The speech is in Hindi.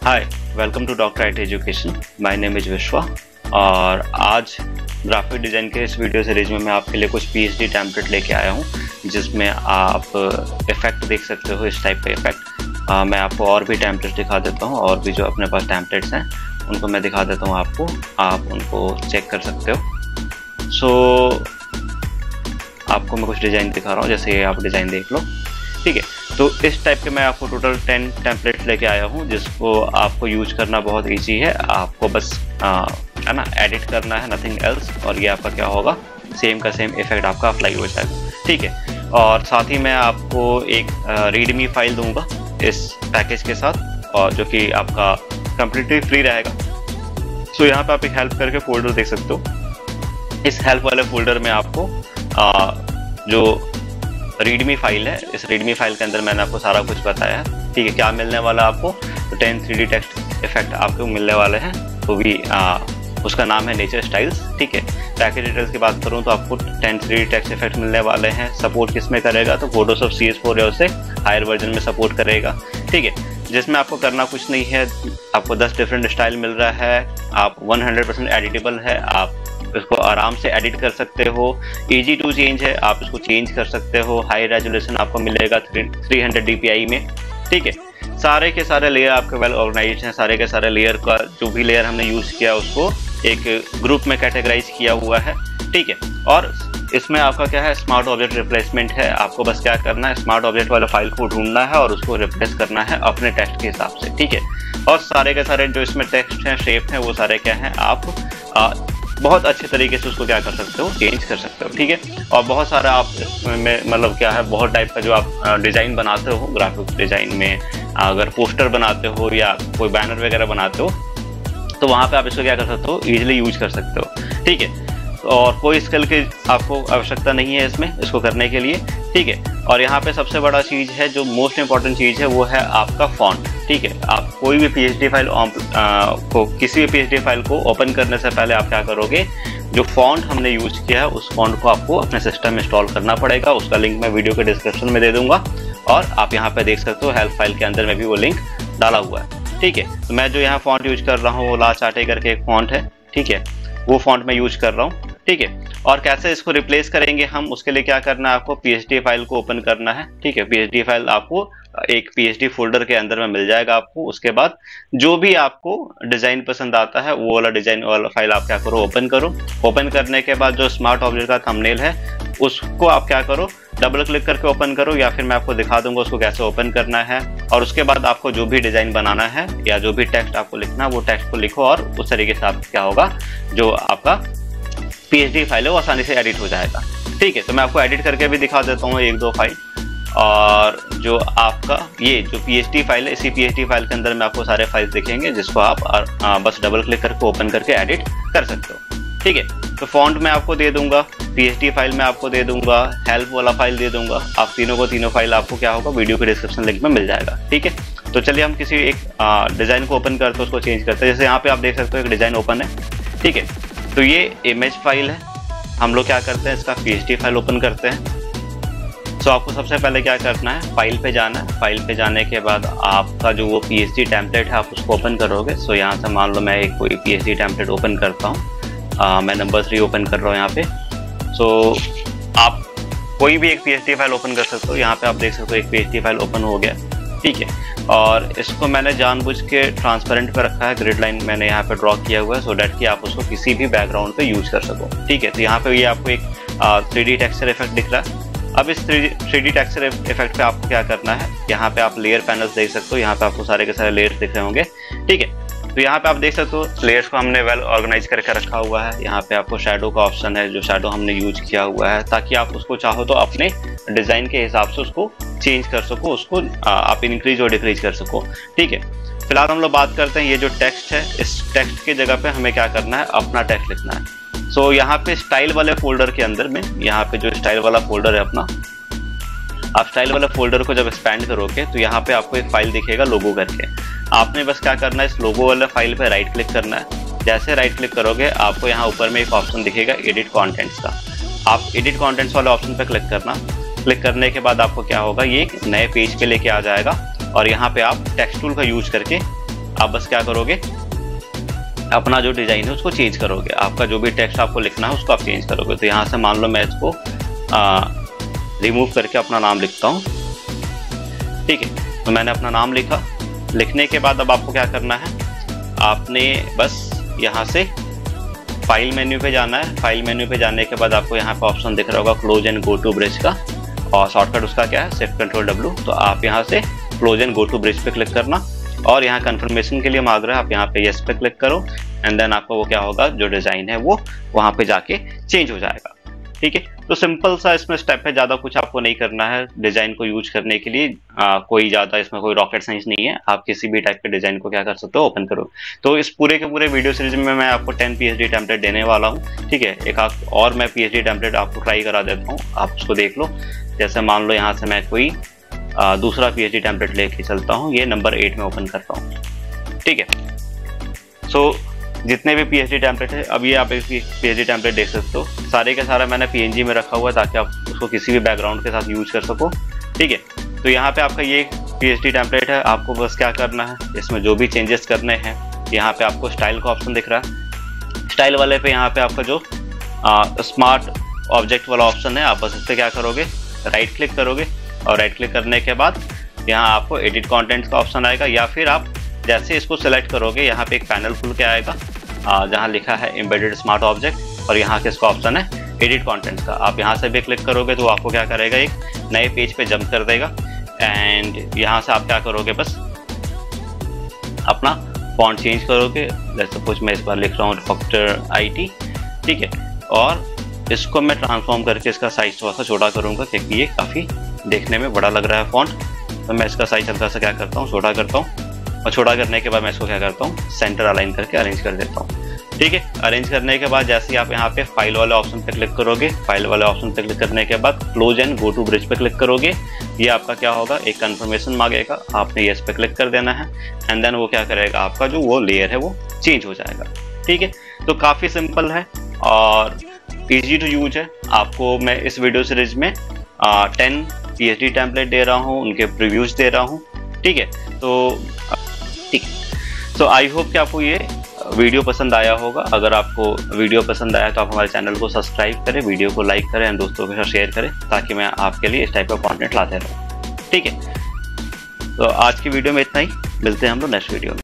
Hi, welcome to doctor IT education. My name is Vishwa और आज ग्राफिक डिज़ाइन के इस वीडियो सीरीज में मैं आपके लिए कुछ PhD टेम्पलेट लेके आया हूँ, जिसमें आप इफ़ेक्ट देख सकते हो, इस टाइप का इफ़ेक्ट। मैं आपको और भी टेम्पलेट दिखा देता हूँ, और भी जो अपने पास टेम्पलेट्स हैं उनको मैं दिखा देता हूँ आपको, आप उनको चेक कर सकते हो। सो आपको मैं कुछ डिज़ाइन दिखा रहा हूँ, जैसे ये आप डिज़ाइन देख लो, ठीक है। तो इस टाइप के मैं आपको टोटल 10 टेम्पलेट्स लेके आया हूँ, जिसको आपको यूज करना बहुत इजी है। आपको बस है ना, एडिट करना है, नथिंग एल्स, और ये आपका क्या होगा, सेम का सेम इफेक्ट आपका अप्लाई हो जाएगा, ठीक है। और साथ ही मैं आपको एक रीडमी फाइल दूंगा इस पैकेज के साथ, और जो कि आपका कम्प्लीटली फ्री रहेगा। सो यहाँ पे आप एक हेल्प करके फोल्डर देख सकते हो। इस हेल्प वाले फोल्डर में आपको जो रीडमी फाइल है, इस रीडमी फाइल के अंदर मैंने आपको सारा कुछ बताया है, ठीक है। क्या मिलने वाला आपको, तो 10 3D टेक्स्ट इफेक्ट आपको मिलने वाले हैं, तो भी उसका नाम है नेचर स्टाइल्स, ठीक है। पैकेज डिटेल्स की बात करूं तो आपको 10 3D टेक्स्ट इफेक्ट मिलने वाले हैं। सपोर्ट किस में करेगा, तो फोटोशॉप CS4 या उससे हायर वर्जन में सपोर्ट करेगा, ठीक है। जिसमें आपको करना कुछ नहीं है, आपको 10 डिफरेंट स्टाइल मिल रहा है, आप 100% एडिटेबल है, आप इसको आराम से एडिट कर सकते हो, इजी टू चेंज है, आप इसको चेंज कर सकते हो। हाई रेजोल्यूशन आपको मिलेगा 300 DPI में, ठीक है। सारे के सारे लेयर आपके वेल ऑर्गेनाइज्ड हैं, सारे के सारे लेयर का जो भी लेयर हमने यूज़ किया उसको एक ग्रुप में कैटेगराइज किया हुआ है, ठीक है। और इसमें आपका क्या है, स्मार्ट ऑब्जेक्ट रिप्लेसमेंट है। आपको बस क्या करना है, स्मार्ट ऑब्जेक्ट वाला फाइल को ढूंढना है और उसको रिप्लेस करना है अपने टेक्स्ट के हिसाब से, ठीक है। और सारे के सारे जो इसमें टेक्स्ट हैं, शेप हैं, वो सारे क्या हैं, आप बहुत अच्छे तरीके से उसको क्या कर सकते हो, चेंज कर सकते हो, ठीक है। और बहुत सारा आप में मतलब क्या है, बहुत टाइप का जो आप डिज़ाइन बनाते हो ग्राफिक डिज़ाइन में, अगर पोस्टर बनाते हो या कोई बैनर वगैरह बनाते हो, तो वहाँ पे आप इसको क्या कर सकते हो, ईजिली यूज कर सकते हो, ठीक है। और कोई स्किल की आपको आवश्यकता नहीं है इसमें, इसको करने के लिए, ठीक है। और यहाँ पे सबसे बड़ा चीज़ है, जो मोस्ट इंपॉर्टेंट चीज़ है, वो है आपका फॉन्ट, ठीक है। आप कोई भी PhD फाइल को, किसी भी PhD फाइल को ओपन करने से पहले आप क्या करोगे, जो फॉन्ट हमने यूज किया है उस फॉन्ट को आपको अपने सिस्टम में इंस्टॉल करना पड़ेगा। उसका लिंक मैं वीडियो के डिस्क्रिप्शन में दे दूंगा, और आप यहाँ पे देख सकते हो हेल्प फाइल के अंदर में भी वो लिंक डाला हुआ है, ठीक है। तो मैं जो यहाँ फॉन्ट यूज कर रहा हूँ वो ला चाटे करके एक फॉन्ट है, ठीक है, वो फॉन्ट मैं यूज कर रहा हूँ, ठीक है। और कैसे इसको रिप्लेस करेंगे हम, उसके लिए क्या करना है, आपको PhD फाइल को ओपन करना है, ठीक है। PhD फाइल आपको एक PhD फोल्डर के अंदर में मिल जाएगा आपको। उसके बाद जो भी आपको डिज़ाइन पसंद आता है, वो वाला डिज़ाइन वाला फाइल आप क्या करो, ओपन करो। ओपन करने के बाद जो स्मार्ट ऑब्जेक्ट का थंबनेल है उसको आप क्या करो, डबल क्लिक करके ओपन करो, या फिर मैं आपको दिखा दूंगा उसको कैसे ओपन करना है। और उसके बाद आपको जो भी डिज़ाइन बनाना है या जो भी टेक्स्ट आपको लिखना है, वो टेक्स्ट को लिखो, और उस तरीके से आप क्या होगा, जो आपका PhD फाइल है वो आसानी से एडिट हो जाएगा, ठीक है। तो मैं आपको एडिट करके भी दिखा देता हूँ 1-2 फाइल। और जो आपका ये जो PhD फाइल है, इसी PhD फाइल के अंदर में आपको सारे फाइल्स दिखेंगे, जिसको आप बस डबल क्लिक करके ओपन करके एडिट कर सकते हो, ठीक है। तो फॉन्ट में आपको दे दूंगा, PhD फाइल में आपको दे दूंगा, हेल्प वाला फाइल दे दूंगा। आप तीनों फाइल आपको क्या होगा, वीडियो के डिस्क्रिप्शन लिंक में मिल जाएगा, ठीक है। तो चलिए हम किसी एक डिज़ाइन को ओपन करते हैं, उसको चेंज करते हैं। जैसे यहाँ पे आप देख सकते हो एक डिज़ाइन ओपन है, ठीक है। तो ये इमेज फाइल है, हम लोग क्या करते हैं, इसका PhD फाइल ओपन करते हैं। सो आपको सबसे पहले क्या करना है, फाइल पे जाना है। फाइल पे जाने के बाद आपका जो वो PhD टेम्पलेट है, आप उसको ओपन करोगे। सो यहाँ से मान लो मैं एक कोई PhD टेम्पलेट ओपन करता हूँ, मैं नंबर 3 ओपन कर रहा हूँ यहाँ पे। सो आप कोई भी एक PhD फाइल ओपन कर सकते हो। यहाँ पे आप देख सकते हो एक PhD फाइल ओपन हो गया, ठीक है। और इसको मैंने जानबूझ के ट्रांसपेरेंट पे रखा है, ग्रिड लाइन मैंने यहाँ पे ड्रॉ किया हुआ है, सो डैट कि आप उसको किसी भी बैकग्राउंड पे यूज कर सको, ठीक है। तो यहाँ पे ये आपको एक 3D टेक्सचर इफेक्ट दिख रहा है। अब इस 3D टेक्सचर इफेक्ट पे आपको क्या करना है, यहाँ पे आप लेयर पैनल्स देख सकते हो, यहाँ पे आपको सारे के सारे लेयर्स दिख रहे होंगे, ठीक है। तो यहाँ पे आप देख सकते हो लेयर्स को हमने वेल ऑर्गेनाइज करके रखा हुआ है। यहाँ पे आपको शैडो का ऑप्शन है, जो शैडो हमने यूज किया हुआ है, ताकि आप उसको चाहो तो अपने डिज़ाइन के हिसाब से उसको चेंज कर सको, उसको आप इंक्रीज और डिक्रीज कर सको, ठीक है। फिलहाल हम लोग बात करते हैं ये जो टेक्स्ट है, इस टेक्स्ट की जगह पे हमें क्या करना है, अपना टेक्स्ट लिखना है। सो यहाँ पे स्टाइल वाले फोल्डर के अंदर में, यहाँ पे जो स्टाइल वाला फोल्डर है अपना, आप स्टाइल वाले फोल्डर को जब एक्सपैंड करोगे तो यहाँ पे आपको एक फाइल दिखेगा लोगो करके। आपने बस क्या करना है, इस लोगो वाले फाइल पे राइट क्लिक करना है। जैसे राइट क्लिक करोगे आपको यहाँ ऊपर में एक ऑप्शन दिखेगा एडिट कॉन्टेंट्स का। आप एडिट कॉन्टेंट्स वाले ऑप्शन पर क्लिक करना। क्लिक करने के बाद आपको क्या होगा, ये एक नए पेज पे लेके आ जाएगा, और यहाँ पे आप टेक्स्ट टूल का यूज करके आप बस क्या करोगे, अपना जो डिजाइन है उसको चेंज करोगे, आपका जो भी टेक्स्ट आपको लिखना है उसको आप चेंज करोगे। तो यहाँ से मान लो मैं इसको रिमूव करके अपना नाम लिखता हूँ, ठीक है। तो मैंने अपना नाम लिखा, लिखने के बाद अब आपको क्या करना है, आपने बस यहाँ से फाइल मेन्यू पे जाना है। फाइल मेन्यू पे जाने के बाद आपको यहाँ पे ऑप्शन दिख रहा होगा close and go to Bridge का, और शॉर्टकट उसका क्या है, शिफ्ट कंट्रोल W। तो आप यहाँ से close and go to Bridge पे क्लिक करना, और यहाँ कंफर्मेशन के लिए मांग रहा है, आप यहाँ पे यस पे क्लिक करो, एंड देन आपका वो क्या होगा, जो डिजाइन है वो वहाँ पे जाके चेंज हो जाएगा, ठीक है। तो सिंपल सा इसमें स्टेप है, ज़्यादा कुछ आपको नहीं करना है डिज़ाइन को यूज करने के लिए। कोई ज़्यादा इसमें कोई रॉकेट साइंस नहीं है, आप किसी भी टाइप के डिज़ाइन को क्या कर सकते हो, ओपन करो। तो इस पूरे के पूरे वीडियो सीरीज में मैं आपको 10 PhD टेम्पलेट देने वाला हूँ, ठीक है। एक और मैं PhD टेम्पलेट आपको ट्राई करा देता हूँ, आप उसको देख लो। जैसे मान लो यहाँ से मैं कोई दूसरा PhD टेम्पलेट लेके चलता हूँ, ये नंबर 8 में ओपन करता हूँ, ठीक है। सो जितने भी PhD टेम्पलेट है, अब ये आप एक PhD टेम्पलेट देख सकते हो, सारे का सारा मैंने PNG में रखा हुआ है ताकि आप उसको किसी भी बैकग्राउंड के साथ यूज कर सको, ठीक है। तो यहाँ पे आपका ये PhD टेम्पलेट है, आपको बस क्या करना है, इसमें जो भी चेंजेस करने हैं, यहाँ पे आपको स्टाइल का ऑप्शन दिख रहा है। स्टाइल वाले पे यहाँ पे आपका जो स्मार्ट ऑब्जेक्ट वाला ऑप्शन है, आप बस इस पर क्या करोगे, राइट क्लिक करोगे, और राइट क्लिक करने के बाद यहाँ आपको एडिट कॉन्टेंट्स का ऑप्शन आएगा, या फिर आप जैसे इसको सेलेक्ट करोगे यहाँ पे एक पैनल खुल के आएगा जहाँ लिखा है एम्बेडेड स्मार्ट ऑब्जेक्ट, और यहाँ किसका ऑप्शन है, एडिट कंटेंट्स का। आप यहाँ से भी क्लिक करोगे तो आपको क्या करेगा, एक नए पेज पे जंप कर देगा, एंड यहाँ से आप क्या करोगे, बस अपना फॉन्ट चेंज करोगे। जैसे सपोज मैं इस बार लिख रहा हूँ डॉक्टर IT, ठीक है, और इसको मैं ट्रांसफॉर्म करके इसका साइज थोड़ा सा छोटा करूँगा, क्योंकि ये काफ़ी देखने में बड़ा लग रहा है फॉन्ट। तो मैं इसका साइज हल्का सा क्या करता हूँ, छोटा करता हूँ, और छोटा करने के बाद मैं इसको क्या करता हूँ, सेंटर अलाइन करके अरेंज कर देता हूँ, ठीक है। अरेंज करने के बाद जैसे ही आप यहाँ पे फाइल वाले ऑप्शन पे क्लिक करोगे, फाइल वाले ऑप्शन पे क्लिक करने के बाद close and go to Bridge पे क्लिक करोगे, ये आपका क्या होगा, एक कंफर्मेशन मांगेगा, आपने यस पे क्लिक कर देना है, एंड देन वो क्या करेगा, आपका जो वो लेयर है वो चेंज हो जाएगा, ठीक है। तो काफ़ी सिंपल है और ईजी टू यूज है। आपको मैं इस वीडियो सीरीज में 10 PhD टेम्पलेट दे रहा हूँ, उनके प्रीव्यूज दे रहा हूँ, ठीक है। तो ठीक, तो आई होप कि आपको ये वीडियो पसंद आया होगा। अगर आपको वीडियो पसंद आया तो आप हमारे चैनल को सब्सक्राइब करें, वीडियो को लाइक करें, एंड दोस्तों के साथ शेयर करें, ताकि मैं आपके लिए इस टाइप का कंटेंट लाते रहूं, ठीक है। तो आज की वीडियो में इतना ही, मिलते हैं हम लोग नेक्स्ट वीडियो में।